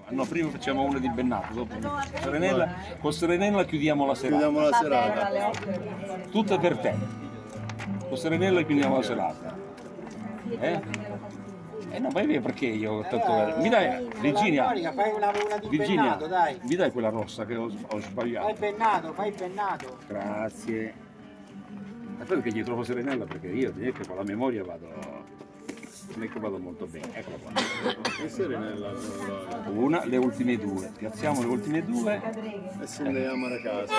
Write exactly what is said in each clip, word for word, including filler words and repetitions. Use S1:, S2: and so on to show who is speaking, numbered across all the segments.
S1: No, prima facciamo una di Bennato, dopo Serenella, con Serenella chiudiamo la serata.
S2: Chiudiamo la serata.
S1: Tutta per te. Con Serenella chiudiamo la serata. Eh? Eh no, vai via perché io ho tanto... Mi dai, Virginia,
S3: Fai una, una di
S1: Virginia,
S3: Bennato, dai.
S1: mi dai quella rossa che ho, ho sbagliato.
S3: Fai Bennato, fai Bennato.
S1: Grazie. Aspetta che gli trovo Serenella perché io che con la memoria vado... Non è che vado molto bene, eccola qua.
S2: E Serenella?
S1: Una, le ultime due. Piazziamo le ultime due.
S2: E se ne andiamo a casa.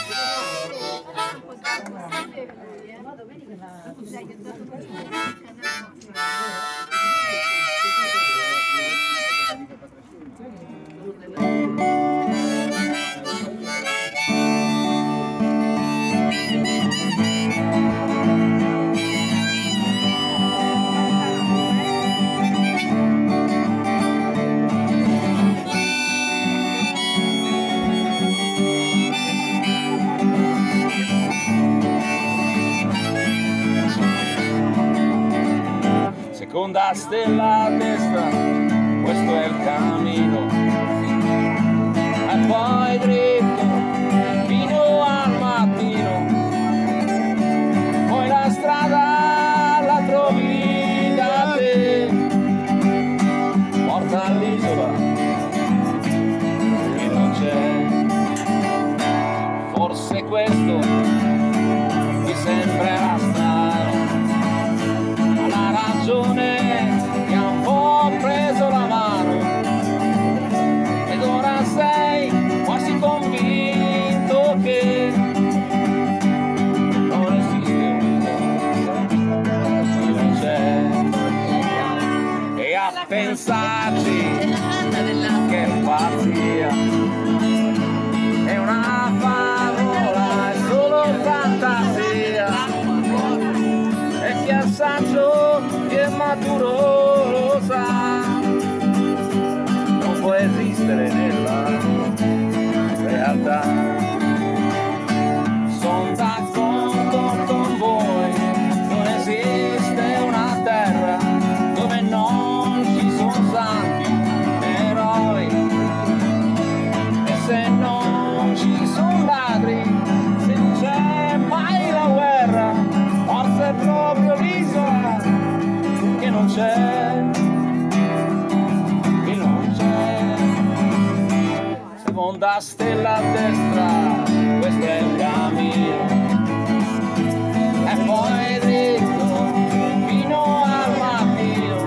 S1: Seconda stella a destra, questo è il cammino, e poi dritto fino al mattino, poi la strada la trovi da te, porta all'isola che non c'è, forse questo ti sembrerà strano, ma la ragione ti ha un po' preso la mano ed ora sei quasi convinto che non esiste un che non c'è, e a pensarci che pazzia è una parola, è solo fantasia, e chi è saggio, chi è maturo lo sa, non può esistere nella realtà. Sono d'accordo con voi, non esiste una terra dove non ci sono santi eroi, e se non ci sono ladri, se non c'è mai la guerra, forse è proprio l'isola che non c'è, che non c'è. Seconda stella a destra, questo è il cammino, e poi dritto fino al mattino,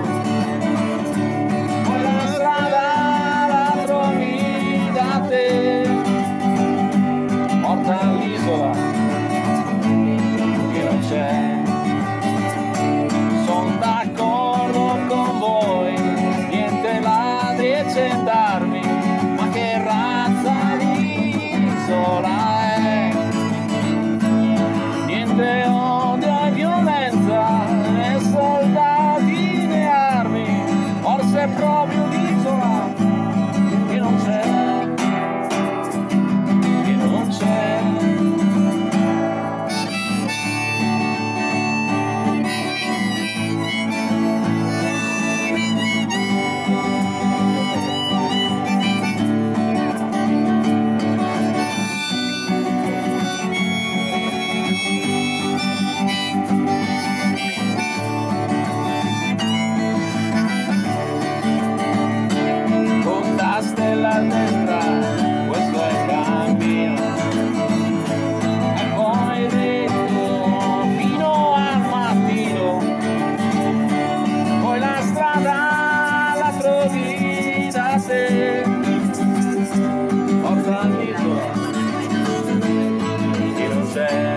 S1: poi la strada la trovi da te, porta all'isola che non c'è. Sono d'accordo con voi, niente ladri e gendarmi, ma che razza di isola è? Niente odio e violenza, né soldati né armi, forse è proprio l'isola che non c'è, che non c'è. Stella a destra, questo è il cammino, e poi dritto fino al mattino, poi la strada la trovi da te, porta all'isola che non c'è,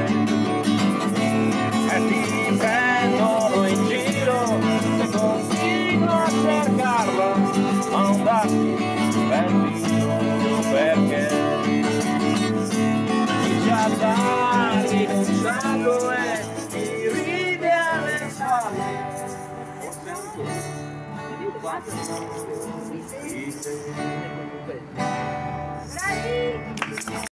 S1: e ti prendono in giro se continui a cercarla, ma non darti perché chi già l'ha rinunciato e ti ride alle spalle.